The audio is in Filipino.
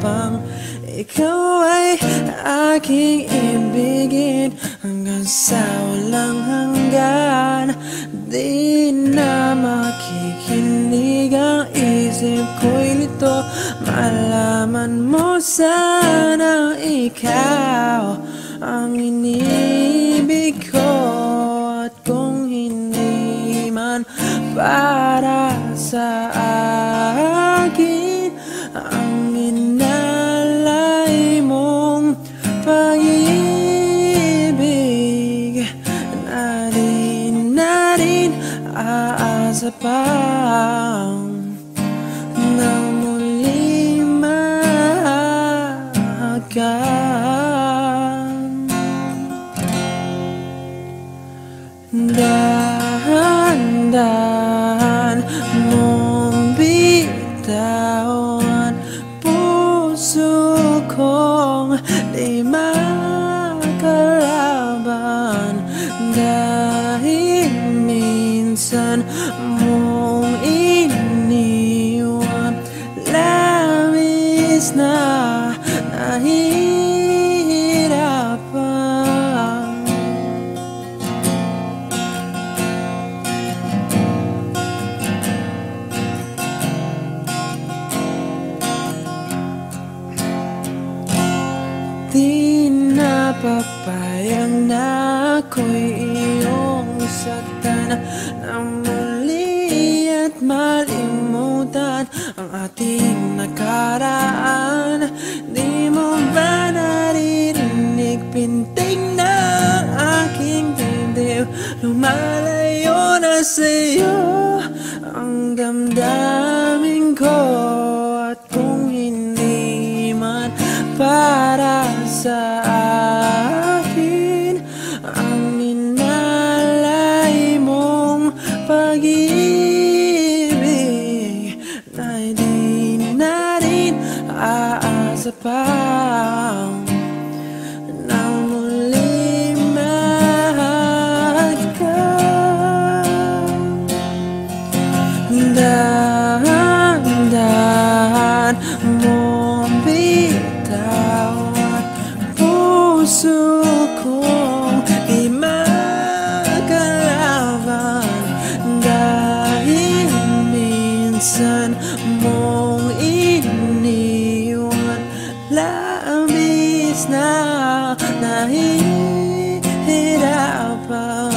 pang ikaw ay aking ibigin hanggang sa walang hanggan. Di na makikinig ang isip ko'y lito. Malaman mo sanang ikaw ang inibig ko. At kung hindi man para sa akin ang inalay mong pag-ibig, na rin aasa pang na muli mahagan. Dahan-dahan mong bitawan puso kong di makalaban, dahil minsan mong iniwan. Labis na nahihirapan. Di napapayag na ako'y iyong saktan, na muli at malimutan ang ating nakaraan. Di mo ba naririnig pintig ng aking dibdib? Lumalayo na sa'yo ang damdamin ko. At kung hindi man para sa akin ang inalay mong pag-ibig, na di na rin aasa pang na muli mahagan. Dahan-dahan mong bitawan puso kong di makalaban, dahil minsan mong iniwan. Labis na nahihirapan.